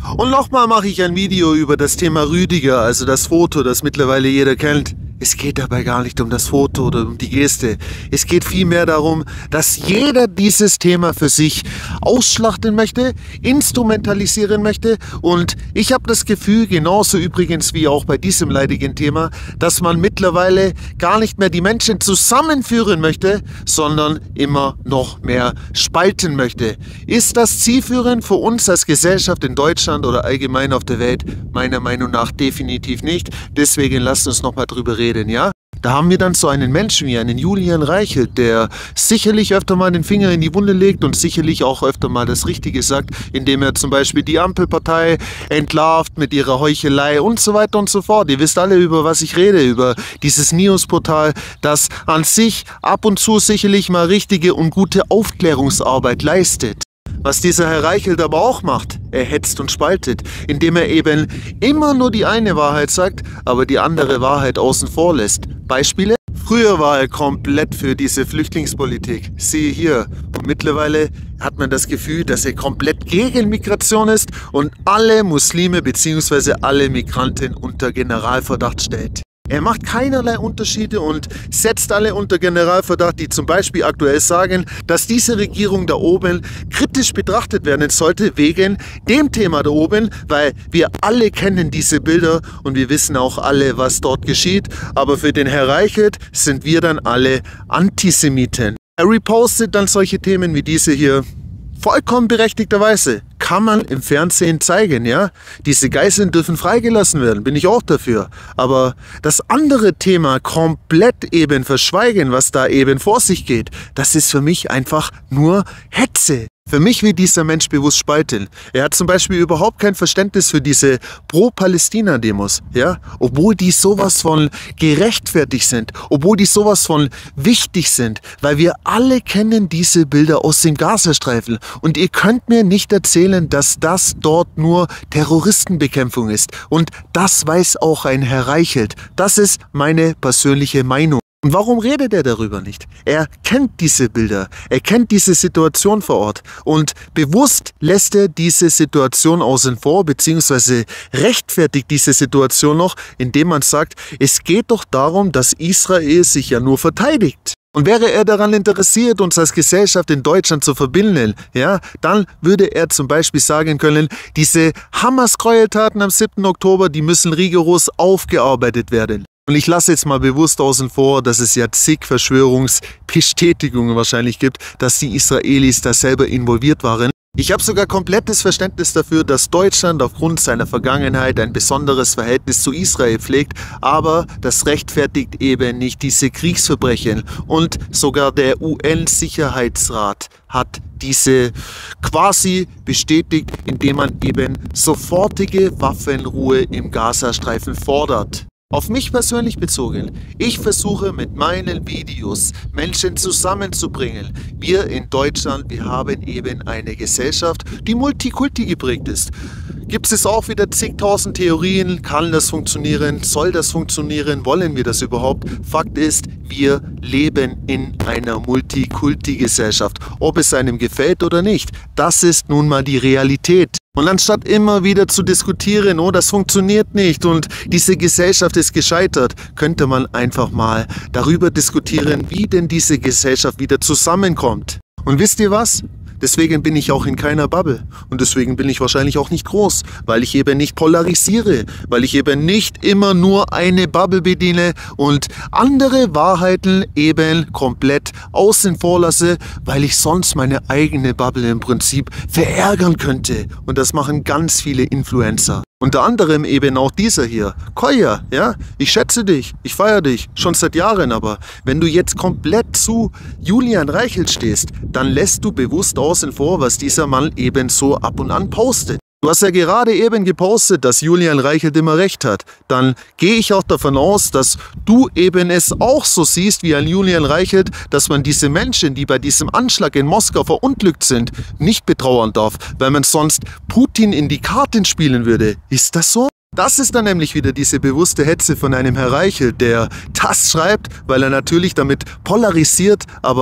Und nochmal mache ich ein Video über das Thema Rüdiger, also das Foto, das mittlerweile jeder kennt. Es geht dabei gar nicht um das Foto oder um die Geste. Es geht vielmehr darum, dass jeder dieses Thema für sich ausschlachten möchte, instrumentalisieren möchte. Und ich habe das Gefühl, genauso übrigens wie auch bei diesem leidigen Thema, dass man mittlerweile gar nicht mehr die Menschen zusammenführen möchte, sondern immer noch mehr spalten möchte. Ist das zielführend für uns als Gesellschaft in Deutschland oder allgemein auf der Welt? Meiner Meinung nach definitiv nicht. Deswegen lasst uns nochmal drüber reden. Ja? Da haben wir dann so einen Menschen wie einen Julian Reichelt, der sicherlich öfter mal den Finger in die Wunde legt und sicherlich auch öfter mal das Richtige sagt, indem er zum Beispiel die Ampelpartei entlarvt mit ihrer Heuchelei und so weiter und so fort. Ihr wisst alle, über was ich rede, über dieses News-Portal, das an sich ab und zu sicherlich mal richtige und gute Aufklärungsarbeit leistet. Was dieser Herr Reichelt aber auch macht, er hetzt und spaltet, indem er eben immer nur die eine Wahrheit sagt, aber die andere Wahrheit außen vor lässt. Beispiele? Früher war er komplett für diese Flüchtlingspolitik, siehe hier. Und mittlerweile hat man das Gefühl, dass er komplett gegen Migration ist und alle Muslime bzw. alle Migranten unter Generalverdacht stellt. Er macht keinerlei Unterschiede und setzt alle unter Generalverdacht, die zum Beispiel aktuell sagen, dass diese Regierung da oben kritisch betrachtet werden sollte wegen dem Thema da oben, weil wir alle kennen diese Bilder und wir wissen auch alle, was dort geschieht. Aber für den Herr Reichelt sind wir dann alle Antisemiten. Er repostet dann solche Themen wie diese hier. Vollkommen berechtigterweise. Kann man im Fernsehen zeigen, ja? Diese Geiseln dürfen freigelassen werden, bin ich auch dafür. Aber das andere Thema komplett eben verschweigen, was da eben vor sich geht, das ist für mich einfach nur Hetze. Für mich will dieser Mensch bewusst spalten. Er hat zum Beispiel überhaupt kein Verständnis für diese Pro-Palästina-Demos, ja? Obwohl die sowas von gerechtfertigt sind, obwohl die sowas von wichtig sind, weil wir alle kennen diese Bilder aus dem Gazastreifen. Und ihr könnt mir nicht erzählen, dass das dort nur Terroristenbekämpfung ist. Und das weiß auch ein Herr Reichelt. Das ist meine persönliche Meinung. Und warum redet er darüber nicht? Er kennt diese Bilder, er kennt diese Situation vor Ort und bewusst lässt er diese Situation außen vor, beziehungsweise rechtfertigt diese Situation noch, indem man sagt, es geht doch darum, dass Israel sich ja nur verteidigt. Und wäre er daran interessiert, uns als Gesellschaft in Deutschland zu verbinden, ja, dann würde er zum Beispiel sagen können, diese Hamas-Gräueltaten am 7. Oktober, die müssen rigoros aufgearbeitet werden. Und ich lasse jetzt mal bewusst außen vor, dass es ja zig Verschwörungsbestätigungen wahrscheinlich gibt, dass die Israelis da selber involviert waren. Ich habe sogar komplettes Verständnis dafür, dass Deutschland aufgrund seiner Vergangenheit ein besonderes Verhältnis zu Israel pflegt, aber das rechtfertigt eben nicht diese Kriegsverbrechen. Und sogar der UN-Sicherheitsrat hat diese quasi bestätigt, indem man eben sofortige Waffenruhe im Gazastreifen fordert. Auf mich persönlich bezogen, ich versuche mit meinen Videos Menschen zusammenzubringen. Wir in Deutschland, wir haben eben eine Gesellschaft, die multikulti geprägt ist. Gibt es auch wieder zigtausend Theorien, kann das funktionieren, soll das funktionieren, wollen wir das überhaupt? Fakt ist, wir leben in einer Multikulti-Gesellschaft, ob es einem gefällt oder nicht. Das ist nun mal die Realität. Und anstatt immer wieder zu diskutieren, oh, das funktioniert nicht und diese Gesellschaft ist gescheitert, könnte man einfach mal darüber diskutieren, wie denn diese Gesellschaft wieder zusammenkommt. Und wisst ihr was? Deswegen bin ich auch in keiner Bubble und deswegen bin ich wahrscheinlich auch nicht groß, weil ich eben nicht polarisiere, weil ich eben nicht immer nur eine Bubble bediene und andere Wahrheiten eben komplett außen vor lasse, weil ich sonst meine eigene Bubble im Prinzip verärgern könnte. Und das machen ganz viele Influencer. Unter anderem eben auch dieser hier, Koya, ja, ich schätze dich, ich feiere dich, schon seit Jahren, aber wenn du jetzt komplett zu Julian Reichelt stehst, dann lässt du bewusst außen vor, was dieser Mann eben so ab und an postet. Du hast ja gerade eben gepostet, dass Julian Reichelt immer recht hat. Dann gehe ich auch davon aus, dass du eben es auch so siehst wie ein Julian Reichelt, dass man diese Menschen, die bei diesem Anschlag in Moskau verunglückt sind, nicht betrauern darf, weil man sonst Putin in die Karten spielen würde. Ist das so? Das ist dann nämlich wieder diese bewusste Hetze von einem Herr Reichelt, der das schreibt, weil er natürlich damit polarisiert, aber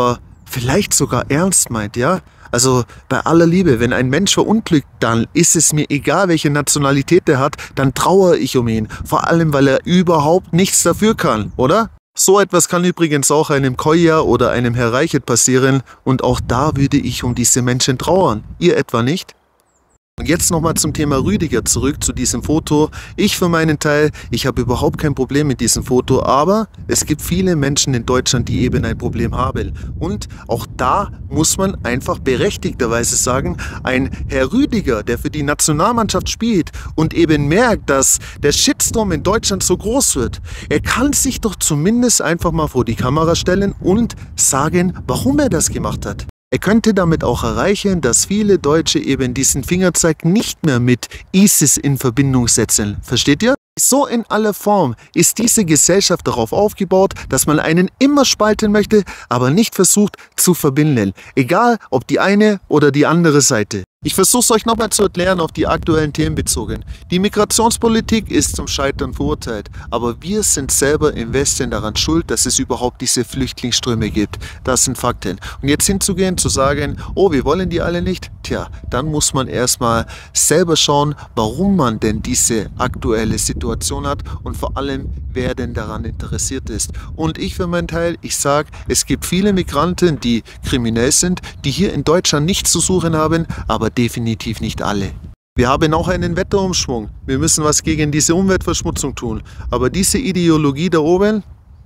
vielleicht sogar ernst meint, ja? Also bei aller Liebe, wenn ein Mensch verunglückt, dann ist es mir egal, welche Nationalität er hat, dann trauere ich um ihn. Vor allem, weil er überhaupt nichts dafür kann, oder? So etwas kann übrigens auch einem Koya oder einem Herr Reichert passieren und auch da würde ich um diese Menschen trauern. Ihr etwa nicht? Und jetzt nochmal zum Thema Rüdiger zurück, zu diesem Foto. Ich für meinen Teil, ich habe überhaupt kein Problem mit diesem Foto, aber es gibt viele Menschen in Deutschland, die eben ein Problem haben. Und auch da muss man einfach berechtigterweise sagen, ein Herr Rüdiger, der für die Nationalmannschaft spielt und eben merkt, dass der Shitstorm in Deutschland so groß wird, er kann sich doch zumindest einfach mal vor die Kamera stellen und sagen, warum er das gemacht hat. Er könnte damit auch erreichen, dass viele Deutsche eben diesen Fingerzeig nicht mehr mit ISIS in Verbindung setzen. Versteht ihr? So in aller Form ist diese Gesellschaft darauf aufgebaut, dass man einen immer spalten möchte, aber nicht versucht zu verbinden. Egal ob die eine oder die andere Seite. Ich versuche es euch nochmal zu erklären, auf die aktuellen Themen bezogen. Die Migrationspolitik ist zum Scheitern verurteilt, aber wir sind selber im Westen daran schuld, dass es überhaupt diese Flüchtlingsströme gibt. Das sind Fakten. Und jetzt hinzugehen, zu sagen, oh, wir wollen die alle nicht, tja, dann muss man erstmal selber schauen, warum man denn diese aktuelle Situation hat und vor allem, wer denn daran interessiert ist. Und ich für meinen Teil, ich sage, es gibt viele Migranten, die kriminell sind, die hier in Deutschland nichts zu suchen haben, aber definitiv nicht alle. Wir haben auch einen Wetterumschwung. Wir müssen was gegen diese Umweltverschmutzung tun. Aber diese Ideologie da oben,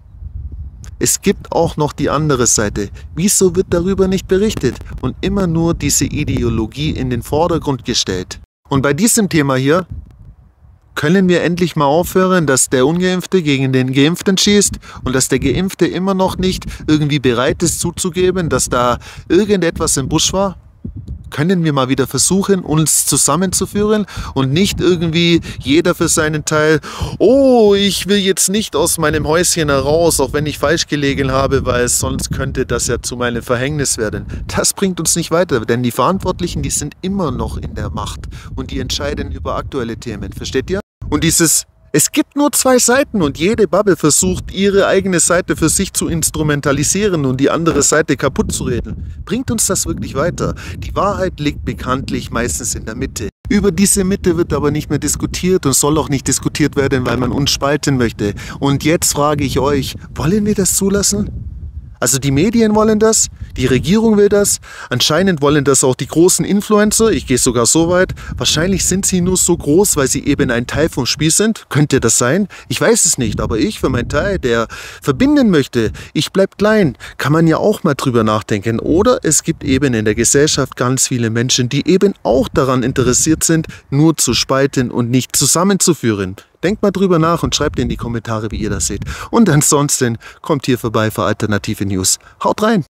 es gibt auch noch die andere Seite. Wieso wird darüber nicht berichtet und immer nur diese Ideologie in den Vordergrund gestellt? Und bei diesem Thema hier können wir endlich mal aufhören, dass der Ungeimpfte gegen den Geimpften schießt und dass der Geimpfte immer noch nicht irgendwie bereit ist zuzugeben, dass da irgendetwas im Busch war? Können wir mal wieder versuchen, uns zusammenzuführen und nicht irgendwie jeder für seinen Teil, oh, ich will jetzt nicht aus meinem Häuschen heraus, auch wenn ich falsch gelegen habe, weil sonst könnte das ja zu meinem Verhängnis werden. Das bringt uns nicht weiter, denn die Verantwortlichen, die sind immer noch in der Macht und die entscheiden über aktuelle Themen, versteht ihr? Und es gibt nur zwei Seiten und jede Bubble versucht, ihre eigene Seite für sich zu instrumentalisieren und die andere Seite kaputt zu reden. Bringt uns das wirklich weiter? Die Wahrheit liegt bekanntlich meistens in der Mitte. Über diese Mitte wird aber nicht mehr diskutiert und soll auch nicht diskutiert werden, weil man uns spalten möchte. Und jetzt frage ich euch, wollen wir das zulassen? Also die Medien wollen das, die Regierung will das, anscheinend wollen das auch die großen Influencer, ich gehe sogar so weit. Wahrscheinlich sind sie nur so groß, weil sie eben ein Teil vom Spiel sind. Könnte das sein? Ich weiß es nicht, aber ich für meinen Teil, der verbinden möchte, ich bleib klein, kann man ja auch mal drüber nachdenken. Oder es gibt eben in der Gesellschaft ganz viele Menschen, die eben auch daran interessiert sind, nur zu spalten und nicht zusammenzuführen. Denkt mal drüber nach und schreibt in die Kommentare, wie ihr das seht. Und ansonsten kommt hier vorbei für alternative News. Haut rein!